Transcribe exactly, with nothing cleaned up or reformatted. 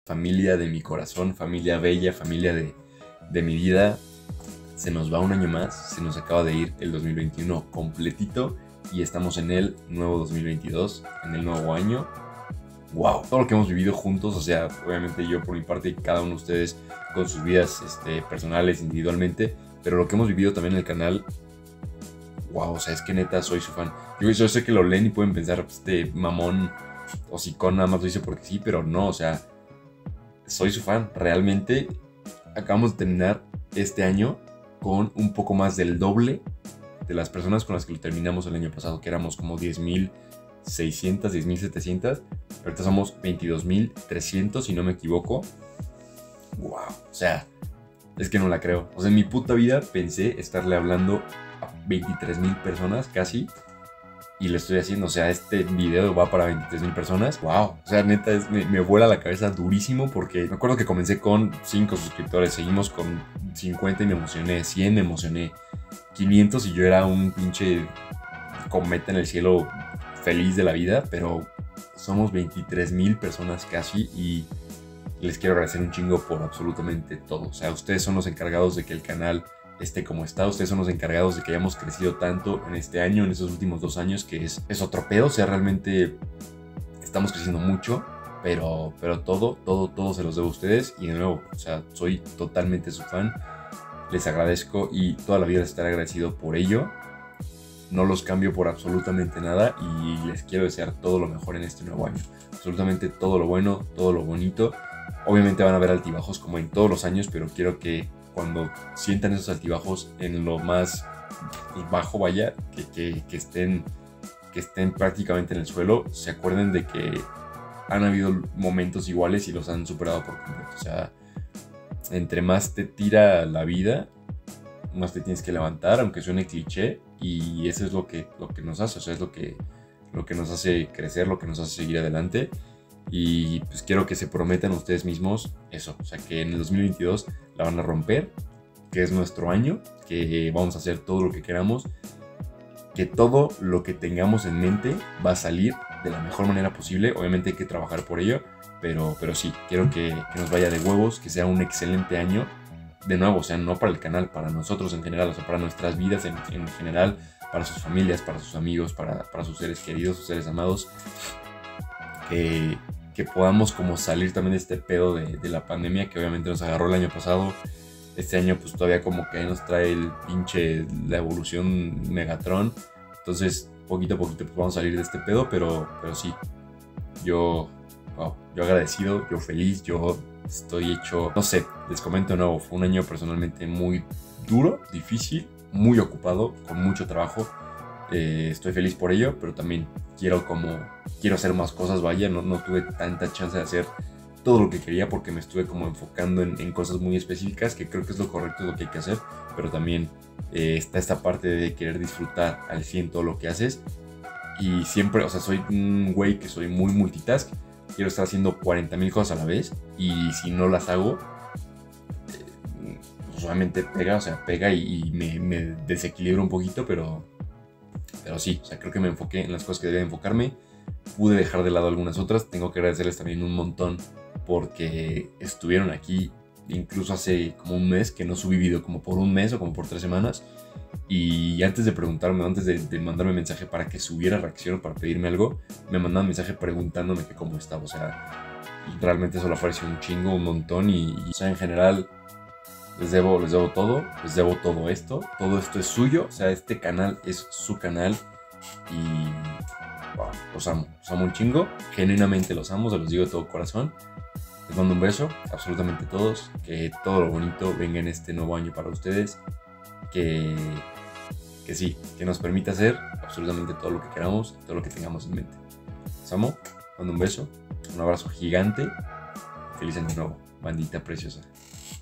familia de mi corazón, familia bella, familia de, de mi vida. Se nos va un año más, se nos acaba de ir el dos mil veintiuno completito y estamos en el nuevo dos mil veintidós, en el nuevo año. Wow, todo lo que hemos vivido juntos, o sea, obviamente yo por mi parte y cada uno de ustedes con sus vidas este, personales, individualmente, pero lo que hemos vivido también en el canal, wow, o sea, es que neta soy su fan. Yo, yo sé que lo leen y pueden pensar, este mamón o sicón nada más lo dice porque sí, pero no, o sea, soy su fan. Realmente acabamos de terminar este año con un poco más del doble de las personas con las que lo terminamos el año pasado, que éramos como diez mil seiscientos, diez mil setecientos. Ahorita somos veintidós mil trescientos, si no me equivoco. Wow, o sea, es que no la creo. O sea, en mi puta vida pensé estarle hablando a veintitrés mil personas casi. Y lo estoy haciendo, o sea, este video va para veintitrés mil personas. Wow, o sea, neta, es, me, me vuela la cabeza durísimo porque me acuerdo que comencé con cinco suscriptores, seguimos con cincuenta y me emocioné, cien me emocioné, quinientos y yo era un pinche cometa en el cielo feliz de la vida, pero somos veintitrés mil personas casi y les quiero agradecer un chingo por absolutamente todo. O sea, ustedes son los encargados de que el canal esté como está, ustedes son los encargados de que hayamos crecido tanto en este año, en estos últimos dos años, que es, es otro pedo. O sea, realmente estamos creciendo mucho, pero, pero todo, todo, todo se los debo a ustedes. Y de nuevo, o sea, soy totalmente su fan, les agradezco y toda la vida les estaré agradecido por ello. No los cambio por absolutamente nada y les quiero desear todo lo mejor en este nuevo año. Absolutamente todo lo bueno, todo lo bonito. Obviamente van a haber altibajos como en todos los años, pero quiero que cuando sientan esos altibajos en lo más bajo, vaya, que, que, que, estén, que estén prácticamente en el suelo, se acuerden de que han habido momentos iguales y los han superado por completo. O sea, entre más te tira la vida, más te tienes que levantar, aunque suene cliché, y eso es lo que, lo que nos hace, o sea, es lo que, lo que nos hace crecer, lo que nos hace seguir adelante. Y pues quiero que se prometan ustedes mismos eso, o sea, que en el dos mil veintidós la van a romper, que es nuestro año, que vamos a hacer todo lo que queramos, que todo lo que tengamos en mente va a salir de la mejor manera posible. Obviamente hay que trabajar por ello, pero, pero sí, quiero que, que nos vaya de huevos, que sea un excelente año. De nuevo, o sea, no para el canal, para nosotros en general, o sea, para nuestras vidas en, en general, para sus familias, para sus amigos, para, para sus seres queridos, sus seres amados. Que, que podamos como salir también de este pedo de, de la pandemia que obviamente nos agarró el año pasado. Este año pues todavía como que nos trae el pinche, la evolución Megatron. Entonces poquito a poquito pues vamos a salir de este pedo, pero, pero sí, yo, wow, yo agradecido, yo feliz, yo estoy hecho, no sé, les comento de nuevo, fue un año personalmente muy duro, difícil, muy ocupado, con mucho trabajo. Eh, estoy feliz por ello, pero también quiero como quiero hacer más cosas, vaya, no, no tuve tanta chance de hacer todo lo que quería porque me estuve como enfocando en, en cosas muy específicas, que creo que es lo correcto, es lo que hay que hacer, pero también eh, está esta parte de querer disfrutar al cien todo lo que haces. Y siempre, o sea, soy un güey que soy muy multitask, quiero estar haciendo cuarenta mil cosas a la vez y si no las hago, eh, pues obviamente pega, o sea, pega y, y me, me desequilibro un poquito, pero Pero sí, o sea, creo que me enfoqué en las cosas que debía enfocarme. Pude dejar de lado algunas otras. Tengo que agradecerles también un montón porque estuvieron aquí incluso hace como un mes que no subí video, como por un mes o como por tres semanas. Y antes de preguntarme, antes de, de mandarme mensaje para que subiera reacción o para pedirme algo, me mandaban mensaje preguntándome que cómo estaba. O sea, realmente eso le apareció un chingo, un montón. Y, y o sea, en general, Les debo, les debo todo, les debo todo esto. Todo esto es suyo, o sea, este canal es su canal. Y wow, los amo, los amo un chingo. Genuinamente los amo, se los digo de todo corazón. Les mando un beso, absolutamente todos. Que todo lo bonito venga en este nuevo año para ustedes. Que, que sí, que nos permita hacer absolutamente todo lo que queramos, todo lo que tengamos en mente. Los amo, les mando un beso, un abrazo gigante. Feliz año nuevo, bandita preciosa.